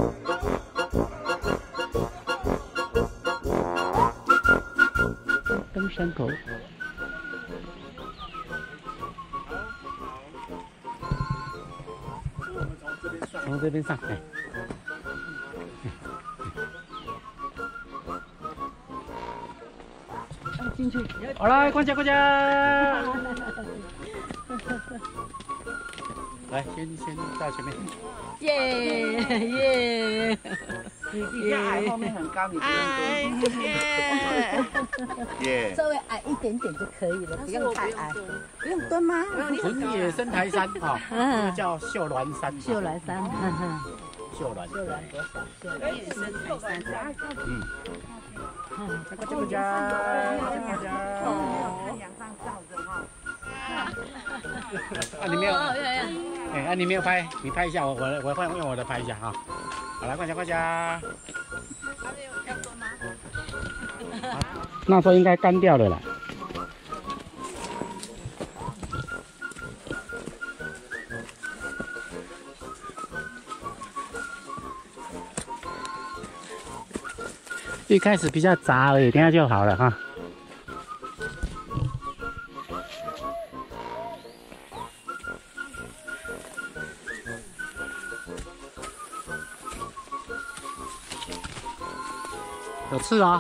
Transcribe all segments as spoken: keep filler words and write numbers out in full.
登山口。从这边上，哎。 进去，好来，关家关家，来，先先到前面。 耶耶！ 你比较矮，后面很高，你不用蹲。耶！ 稍微矮一点点就可以了，不用太矮。不用蹲吗？ 纯野生台山啊，这个叫秀峦山。 秀峦山， 秀峦。 秀峦多少？秀峦野生台山。嗯。 大家大家，大家。 太阳上照着哈。 啊，你没有？哎，啊，你没有拍，你拍一下，我我我换用我的拍一下哈。好来，快下快下。还没有要蹲吗？那时候应该干掉了啦。一开始比较杂而已，等下就好了哈。有刺啊、哦！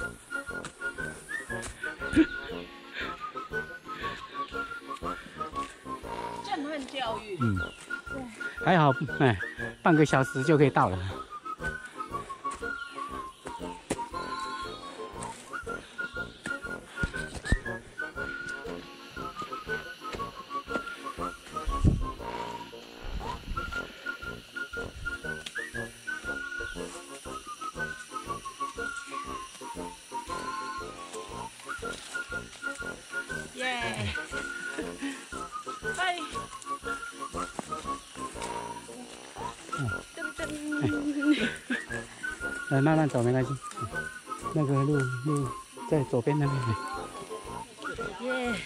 震撼教育。 嗯，还好，哎，半个小时就可以到了。 耶！嗨！噔噔。 来，慢慢走，没关系。那个路路在左边那边。 耶！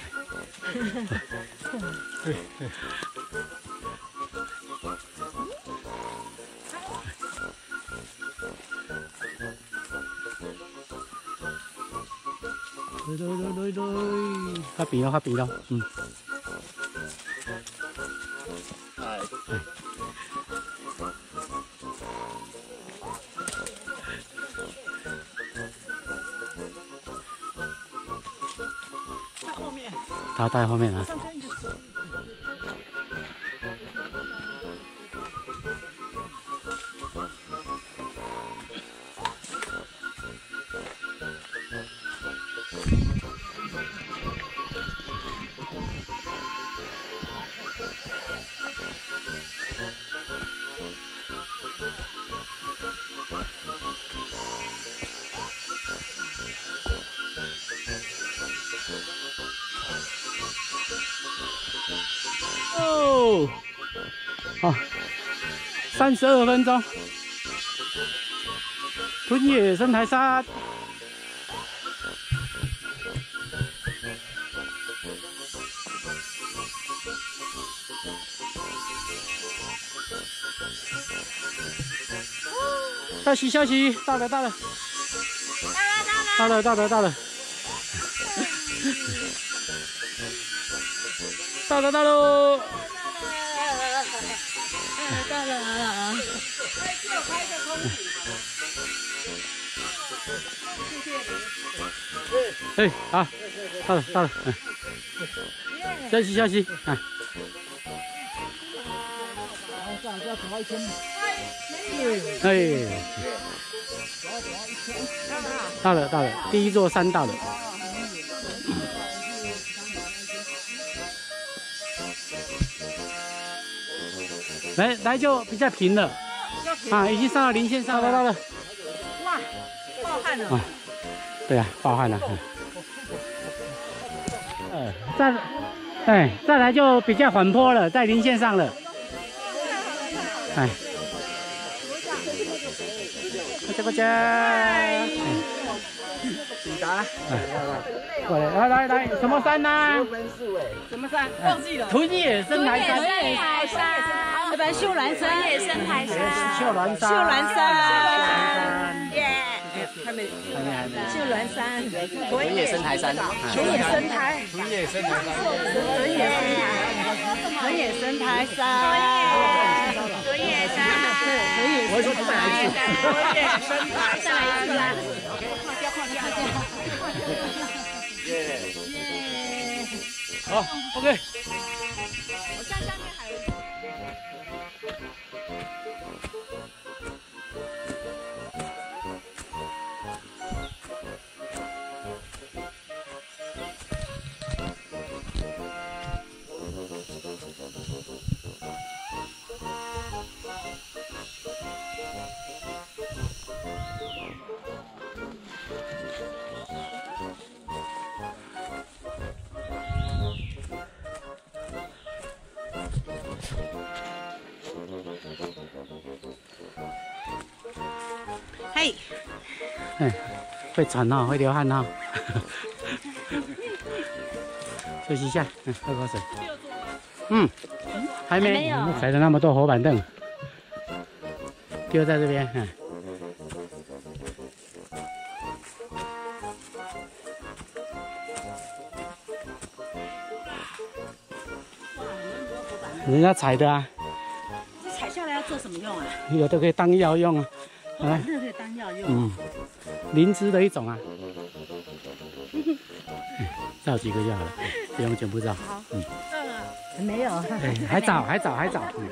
来来来来来，發比咯，發比咯，嗯。係。 在后面。 他在後面啊。哦，好，三十二分钟，屯野生台山。休息休息，到了到了，到了到了到了，到了到了。 到了， 开着空气。 哎，好，到了到了，嗯，休息休息，啊。 这样就要走到一千米。 哎，到了到了，第一座山到了。来来就比较平了，啊，已经上到零线上了，到了。 哇，暴汗了。 啊，对啊，暴汗了。呃，再，哎，再来就比较缓坡了，在零线上了。哎，快点快点。 抵达。 过来，来来来，什么山呐？ 分数哎。 什么山？忘记了。 屯野生台山。 屯野山。 在秀峦山， 野生台山， 秀峦山， 秀峦山， 耶！ 还没还没还没。 秀峦山， 纯野生台山， 纯野生台， 纯野生台山， 纯野纯野生台山， 纯野山， 纯野我说再来一次。 纯野生台再来一次啦！ 好 ，OK。 我看下面还有。嘿， 哎，会喘哦，会流汗哦。休息一下，嗯，喝口水。嗯，还没， 还没有摆了那么多活板凳，丢在这边，嗯。人家采的啊， 这采下来要做什么用啊？ 有的可以当药用啊，啊， 这可以当药用。 嗯，灵芝的一种啊。照几个就好了，不用全部照。 好， 嗯， 没有， 哎，还早，还早，还早。嗯，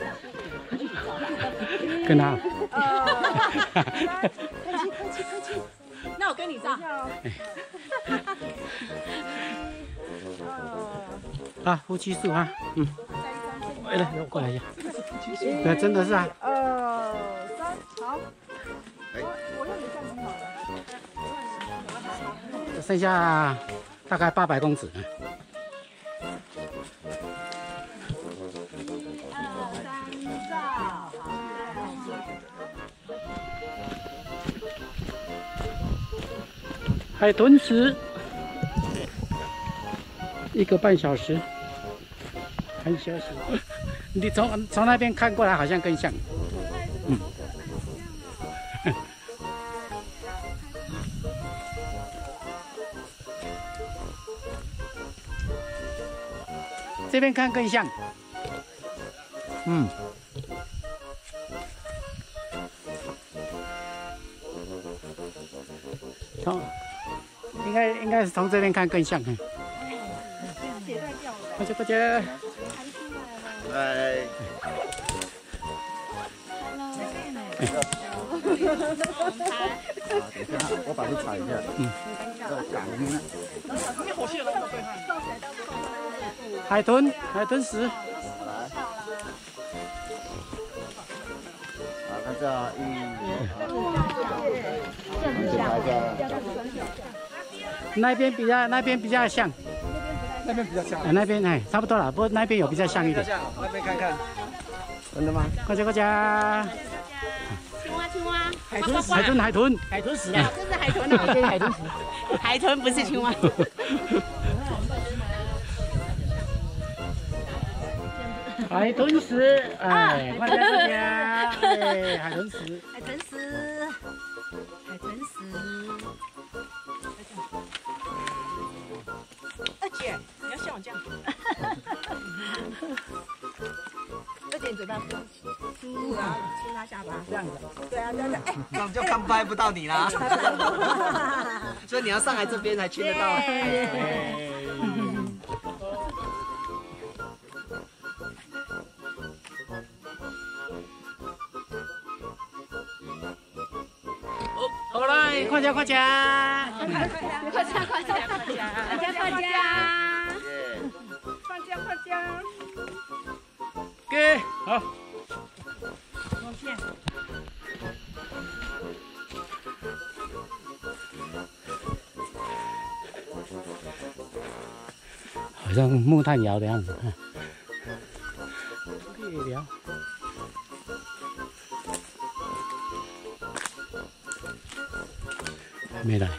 跟他。 客气客气客气。那我跟你照。 啊，夫妻树啊，嗯。来来，过来一下。对，真的是啊。 二三，好。 剩下大概八百公尺。海豚池，一个半小时，很休息。你从从那边看过来，好像更像。嗯。这边看更像。嗯。从应该应该是从这边看更像。嗯。快去快去！ 哎，我把它踩一下。嗯。 海豚，海豚石。 来。好，看这一。 那边比较，那边比较像。 那边比较像。 啊，那边哎，差不多了，不过那边有比较像一点。 那边看看。真的吗？ 快去快去！ 青蛙青蛙， 海豚海豚海豚海豚石啊， 这是海豚啊， 这是海豚石， 海豚不是青蛙。 海豚石，哎，快点快点！哎，海豚石， 海豚石，海豚石。 二姐，你要像我这样。 二姐嘴巴不要亲，然后亲他下巴， 这样子。 对啊，这样子，哎， 这样就看拍不到你啦。所以你要上来这边才亲得到。 好来，快点快点！ 快加快加快加快加，快加快加，快加快加。 给好。 往前。 好像木炭窑的样子。可以聊。还没来。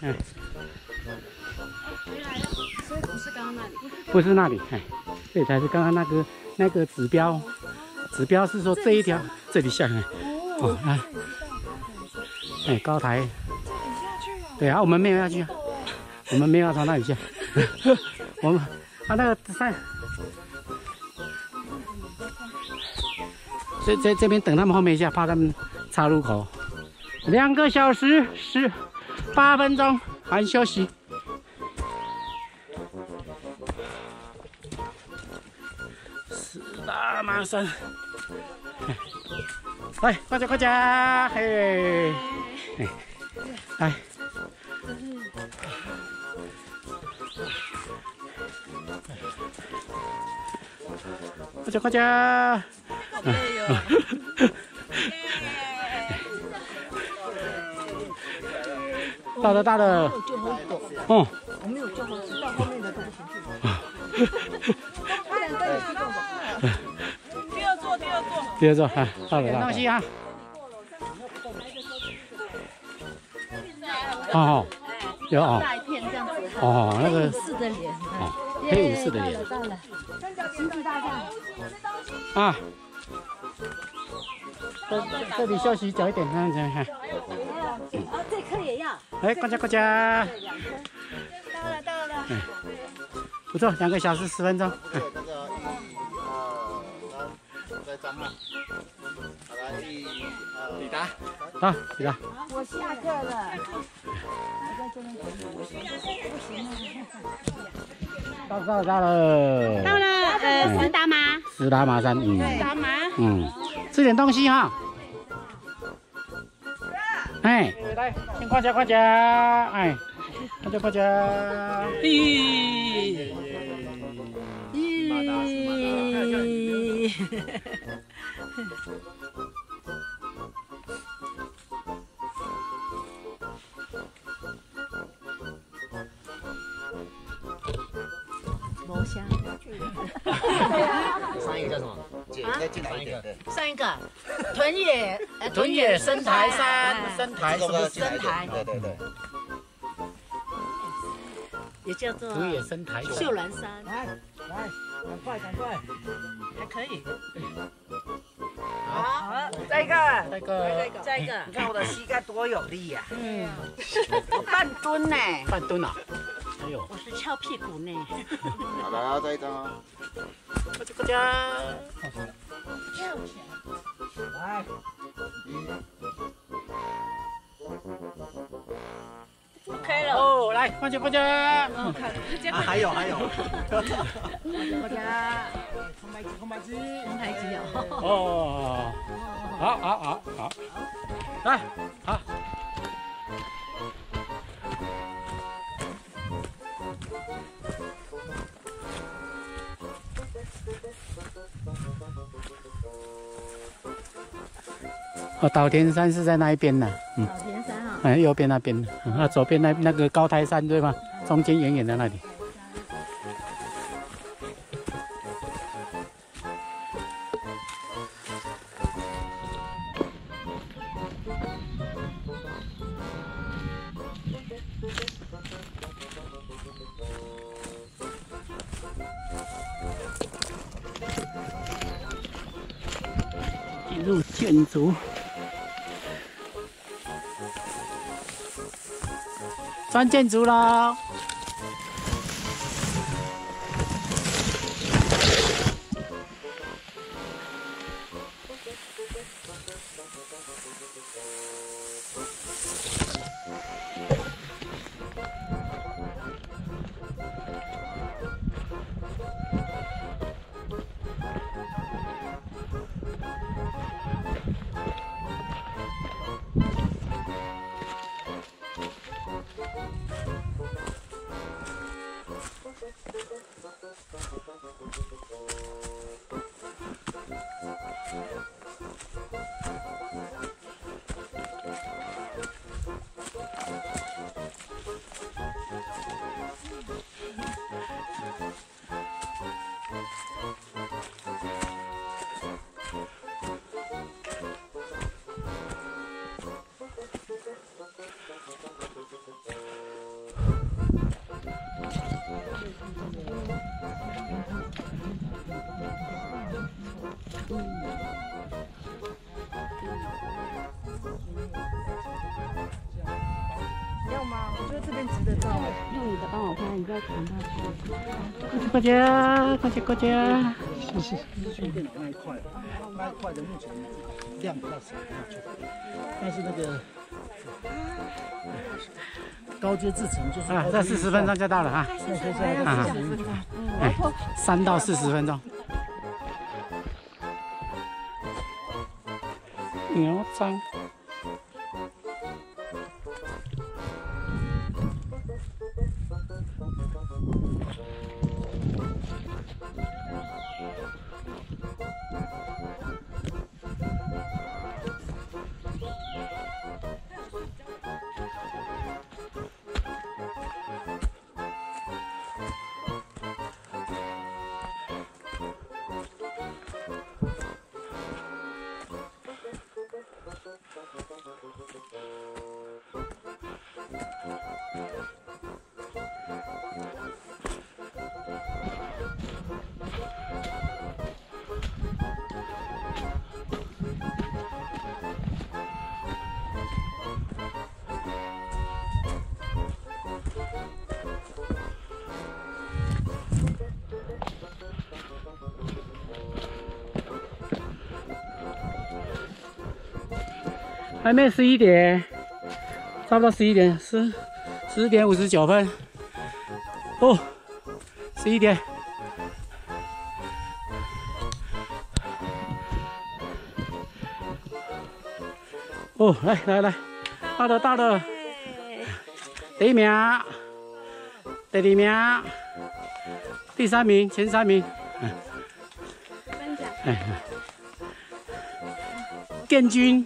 哎， 所以不是刚刚那里。 不是那里，哎，这里才是刚刚那个那个指标，指标是说这一条这里下来，哦，啊，哎，高台，对啊，我们没有要去，我们没有要从那里下，我们啊那个山。 这这这边等他们后面一下，怕他们岔路口。两个小时十八分钟，含休息。四大马山，来，快点快点，嘿，嘿，来。快点快点！ 到了到了，哦，我没有救护车，到后面的都不行去。第二座，第二座，第二座，啊，到了，东西啊。哦，有哦， 大一片这样子。 哦，那个武士的脸， 哦，黑武士的脸。 到了，星际大战。 啊。 这这里休息久一点，这样子哈。 啊，这颗也要。 哎，大家大家。 到了到了。 嗯，不错，两个小时十分钟。 那个一、二、三，再张啊。好来，一、二， 抵达。 好，抵达。 我下课了。我在这边等你。不行了。 到到到了。 到了，呃，石达玛。 石达玛山，嗯。 石达玛。 嗯。 吃点东西哈，哎，来，先快点快点，哎，快点快点，咦，咦， 楼下。 上一个叫什么？姐，再进来一点。对， 上一个屯野，呃， 屯野生态山，生态什么生态？对对对。 也叫做屯野生态秀峦山。 来来，赶快赶快， 还可以。 好，再一个， 那个再一个， 你看我的膝盖多有力呀！ 嗯，我半蹲呢， 半蹲啊，哎呦， 我是翘屁股呢。 好了，然后再一张啊。 快点快点， 来， 开了。 哦，来，快点快点， 啊还有还有， 我家空白机空白机， 红台机哦。 哦，好好好好，来，好。 哦，岛田山是在那一边呢，嗯， 岛田山啊， 哎，右边那边，啊，左边那那个高台山对吗？中间远远的那里。进入建筑。 钻建筑喽！ 要吗？我觉得这边值得照。 用你的帮我拍，你不要传他去。 过家，过家，过家。 是是，资讯电脑那一块，那一块的目前量比较少，但是那个高阶制程就是啊，这四十分钟就到了啊。 那接下来就四十分钟。 哎，三到四十分钟。牛章。还没十一点，差不多十一点，十十点五十九分。哦，十一点。哦，来来来，到了到了，第一名，第二名，第三名，前三名。 分享。 哎，建军。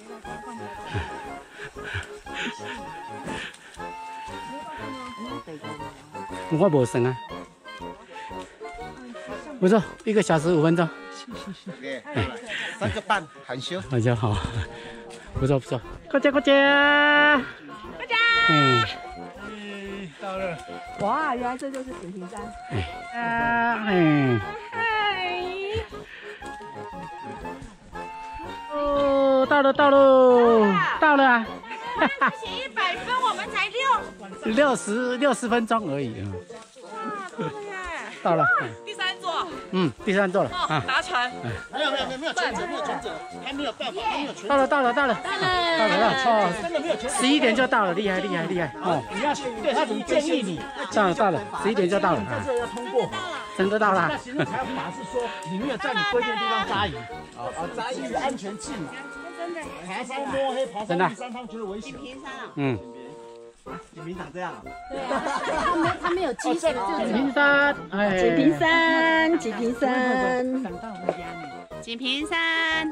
我无算啊，不错，一个小时五分钟， 对，三个半含休。 好就好，不错不错，过奖过奖， 大家。 嗯， 到了。 哇，原来这就是紫屏山。 啊，哎， 嗨。 哦，到了到了到了啊！ 哈哈。写一百分，我们才六。 六十六十分钟而已啊。 哇，对耶。 到了。 第三座。 嗯，第三座了啊。 达成。 没有没有没有没有全程没有全程，还没有办法，还没有全程。 到了到了到了到了到了哦， 真的没有全程。 十一点就到了，厉害厉害厉害哦！ 你要对他怎么建议你？ 到了到了，十一点就到了啊， 这要通过。 真的到了。 那行政裁罚是说你没有在你规定的地方扎营，啊啊，扎营安全进来。 真的。 爬山摸黑，爬山第三趟觉得危险。 平山啊。 嗯。 你平常这样啊？ 对啊，他没他没有基础，就是平山，哎， 锦屏山，锦屏山， 锦屏山。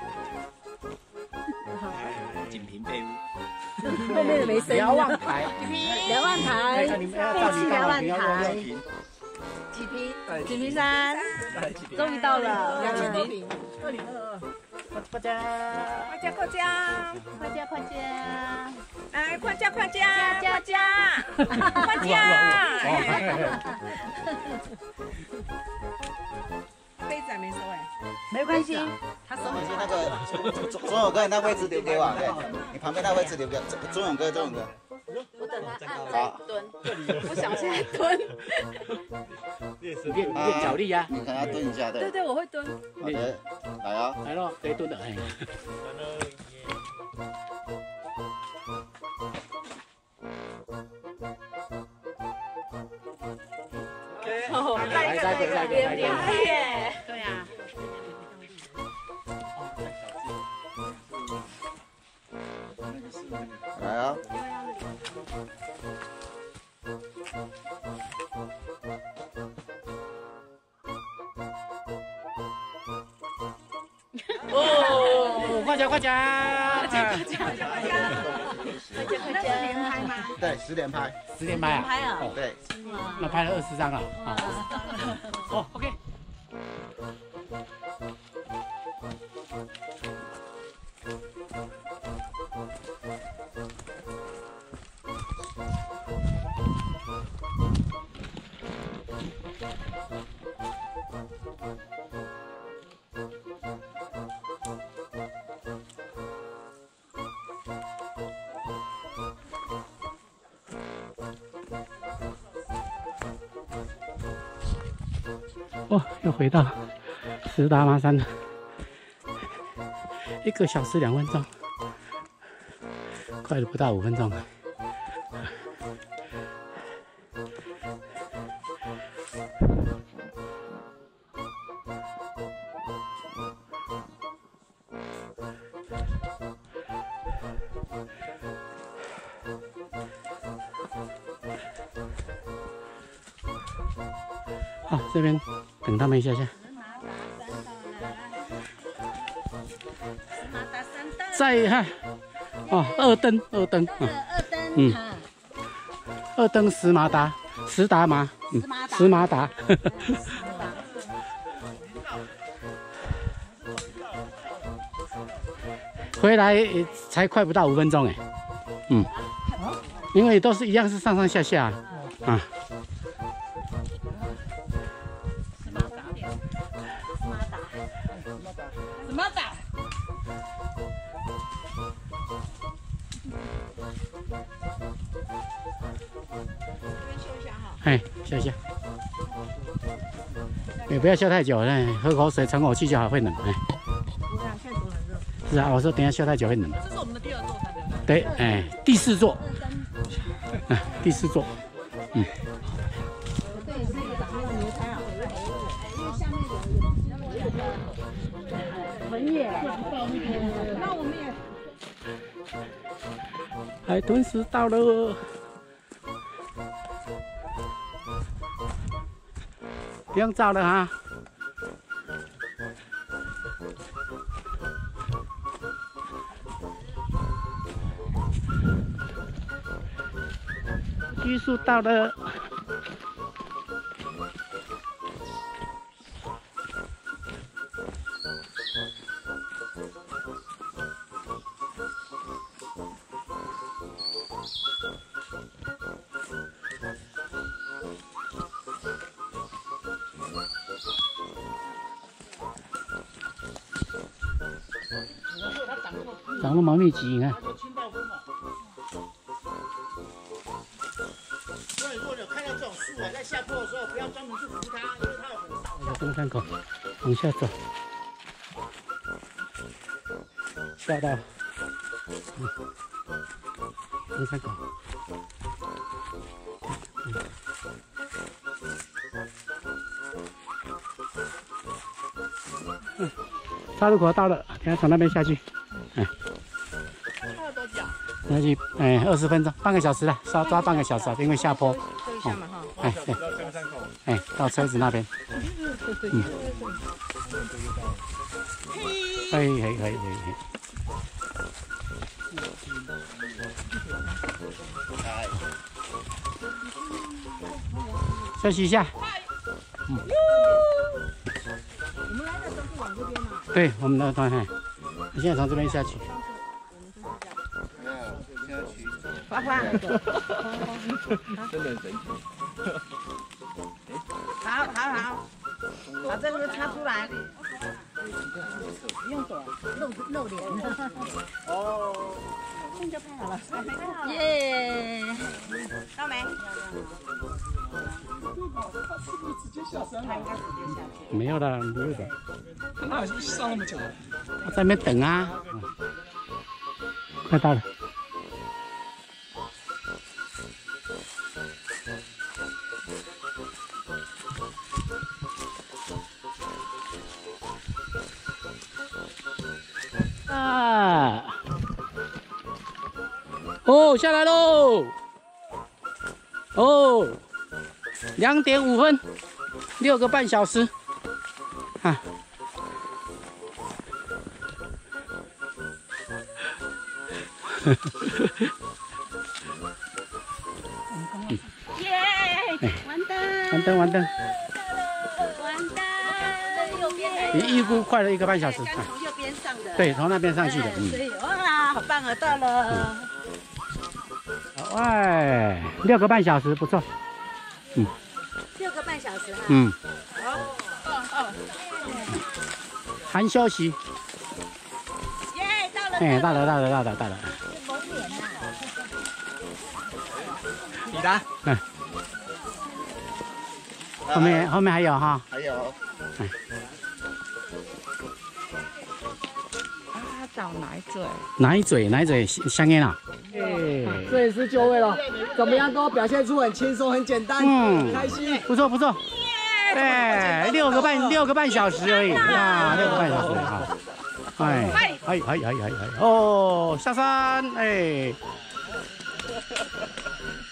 锦屏被屋。 后面的没声音。 瞭望台， 瞭望台，废弃瞭望台， 几平？ 锦屏山，终于到了，两千多平。 二零二二。 大家， 快加快加， 快加快加， 来快加快加，加加，快加！杯子还没收哎， 没关系， 他收是那个钟钟勇哥，那位置留给我，对，你旁边那位置留给钟勇哥，钟勇哥。 我等他按再蹲，不小心蹲。 练练脚力呀。 你看他蹲一下，对。 对对，我会蹲。 好的，来啊。 来咯，可以蹲的，哎。来，再一个，再一个，再一个。 耶！对呀。 来啊。 哦，快点，快点， 快加快加快加！那是连拍吗？ 对，十连拍。 十连拍啊？ 拍啊， 哦， 对。 那拍了二十张了，啊。哦 ，OK。 哦，又回到石达麻山了，一个小时两分钟，快了不到五分钟了。好，这边等他们一下下。再看，哦，二登二登， 二登， 嗯，二登石马达，石达麻，嗯，石马达。回来才快不到五分钟哎，嗯，因为都是一样是上上下下啊。 什么打？ 哎，笑一下，也不要笑太久，哎，喝口水喘口气就好，会冷。哎，是啊，我说等一下笑太久会冷。 这是我们的第二座山， 对，哎，第四座，哎，第四座，嗯。 很远，那我们也。 海豚石到了，不用照了哈。居宿到了。长那么密集，你看。 所以如果你有看到这种树啊，在下坡的时候，不要专门去扶它，因为它有很少。 登山口往下走，下到嗯登山口。嗯嗯，岔路口到了，等下从那边下去。哎， 差了多久？ 下去哎，二十分钟，半个小时了，稍抓半个小时，因为下坡。 这一下嘛哈。 哎，对，哎，到车子那边。嗯。可以，可以，可以，可以。休息一下。嗯。 我们来的时候是往这边嘛？ 对，我们的团队，你现在从这边下去。 花花， 真的很神奇。 好好好，把这个插出来。 不用躲，露露脸。 哦， 现在就拍好了， 耶，到没？ 没有的，没有的。 他好像上那么久了。 我在那边等啊。嗯、快到了。啊！哦，下来喽！哦，两点五分，六个半小时，啊！ 耶！完蛋！ 完登完登， 完蛋！右边比预估快了一个半小时。 刚从右边上的。 对，从那边上去的。嗯。 对，哇，好棒啊，到了。 哎，六个半小时，不错。嗯。 六个半小时哈。 嗯。 好，哦哦。 含休息。 耶，到了。 哎，到了，到了，到了，到了。 你的。 嗯。后面后面还有哈。 还有。 哎。 啊，找奶嘴。 奶嘴奶嘴香烟啊。哎。 这也是就位了，怎么样都表现出很轻松、很简单，嗯，很开心。 不错不错。对，六个半六个半小时而已啊，六个半小时啊。哎哎哎哎哎哎哦，下山哎。